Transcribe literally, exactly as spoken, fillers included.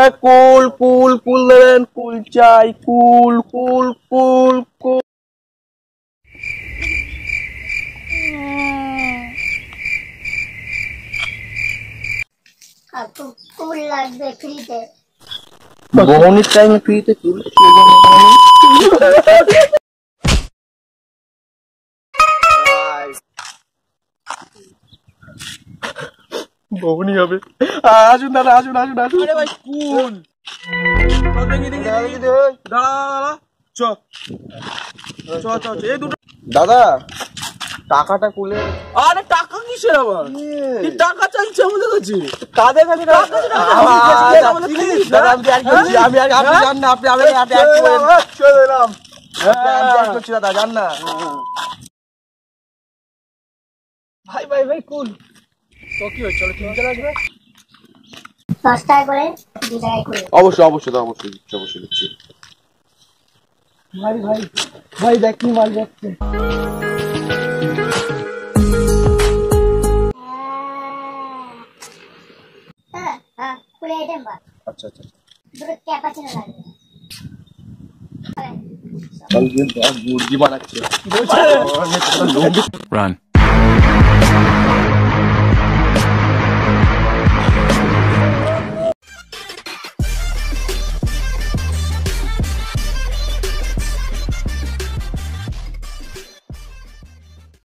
কুল কুল কুল দেবেন, কুল চাই, কুল কুল কুল কুল। কুল লাগবে ফ্রিতে, বহনির টাইমে ফ্রিতে কুল। বহনি হবে। আসুন দাদা, আসুন আসুন আসুন। আরে ভাই কুল দেখি দেখি দাঁড়া দাঁড়া চ চ চ এই দুটো দাদা টাকাটা কুলে। আরে টাকা কিসের আবার কি টাকা চাইছে আমাদের কাছে কাদের কাছে আমি আর আপনি জান না, আপনি আমি করছি দাদা, জান না ভাই ভাই ভাই কুল তো কি হয়, চলো তিন চার আসবে দশ টাকা করে দু টাকায় কুল। অবশ্যই অবশ্যই অবশ্যই দিচ্ছি, অবশ্যই দিচ্ছি। ভাই ভাই ভাই দেখ কি মাল যাচ্ছে। হ্যাঁ হ্যাঁ কুলে আইটেম বা আচ্ছা আচ্ছা দুটো ক্যাপাচিনো লাগবে। মুরগি বানাচ্ছে। Run.